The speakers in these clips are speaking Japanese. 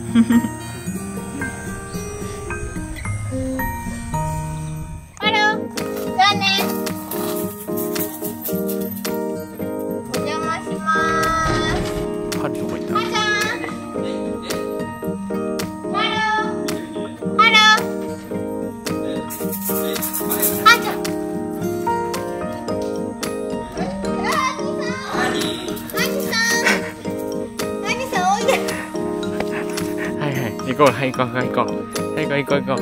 ハロー、じゃあね。お邪魔します。 ハリどこ行った？ はちゃん。ハロー。ハロー。はちゃん。 行こう、はい、行こう、はい、行こう。はい、行こう、行こう、行こう。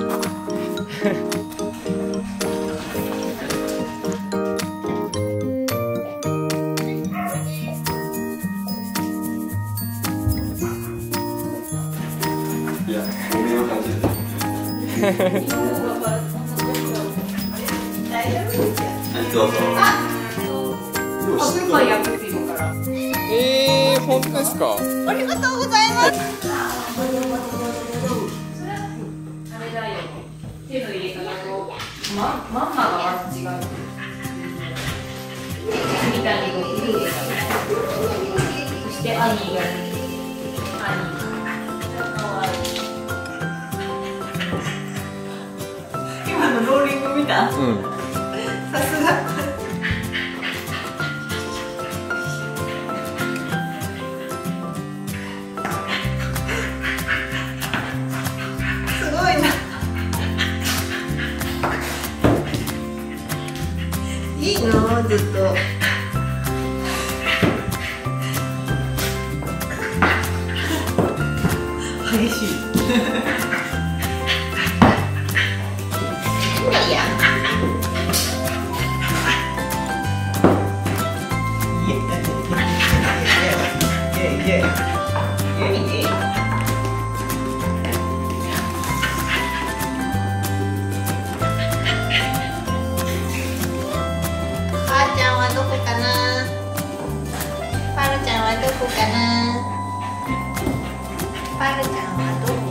いや、これは感じです。はい、どうぞ。 本当ですか？ ありがとうございます。 手の入れ方とまんまがまず違う。見た目の色で、そしてアニーが今のローリング見た？ うん。 さすが。いいのずっと。激しい。いや。 どこかな。パルちゃんはどこかな。パルちゃんはどこか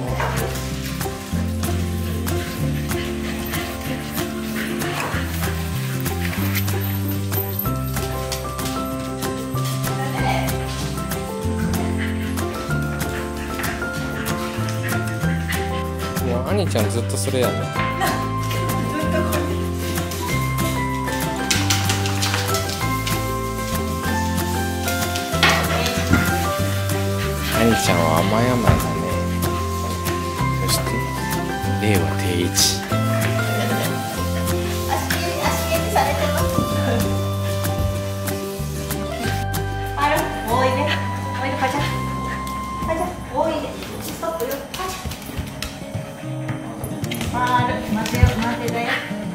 もう、アニちゃんずっとそれやね。アニちゃんは甘い甘いだね。そして令和定一。 足蹴りされてます。パル、おいで。おいで、パチャ。パチャ、おいで。ストップよ。パチャ。パル、待てよ、待てだよ。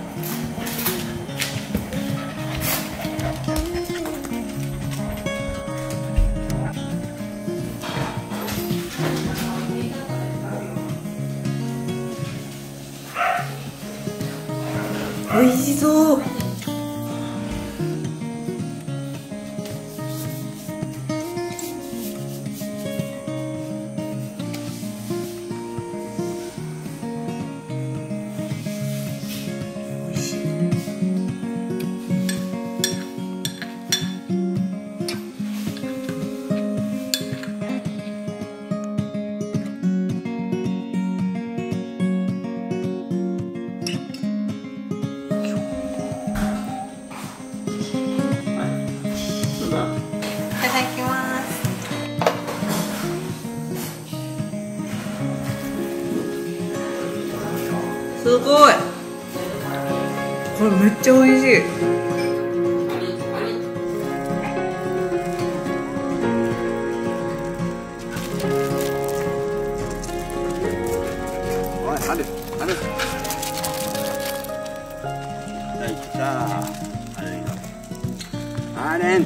美味しそう。すごい。これめっちゃ美味しい。 おい、ある。はい、さあ、あれん。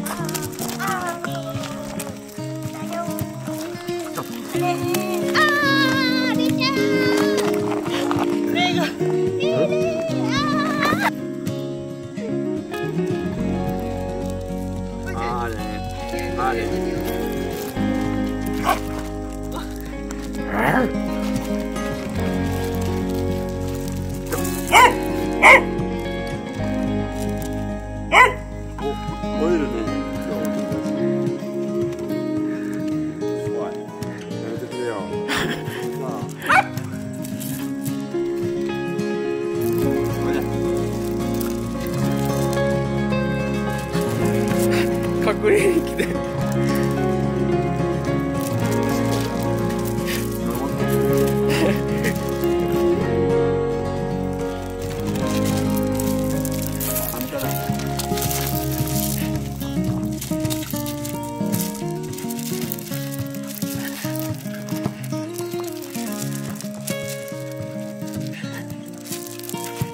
オイルね。怖い。やめてくれよ。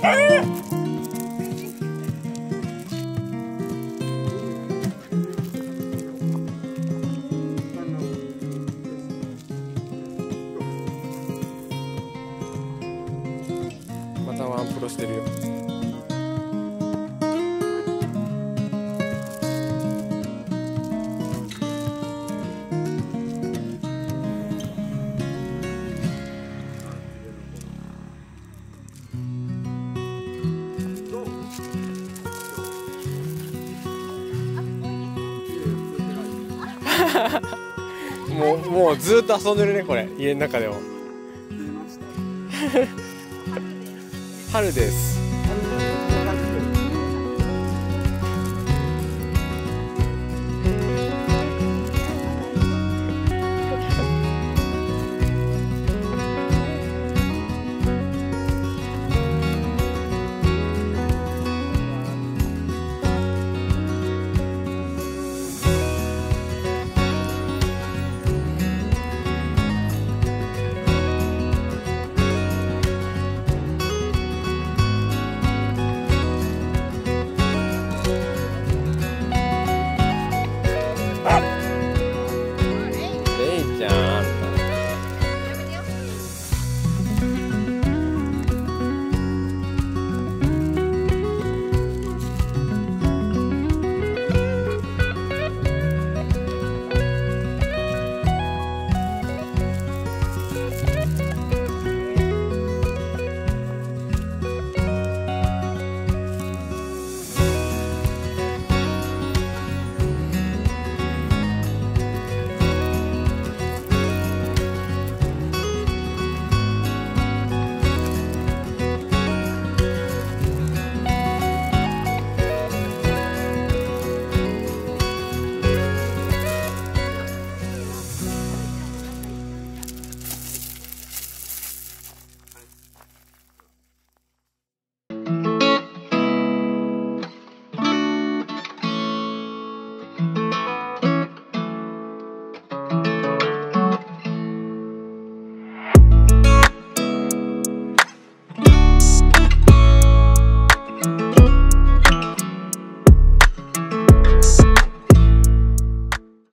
またワンプロしてるよ。もうずっと遊んでるねこれ家の中でも。春です。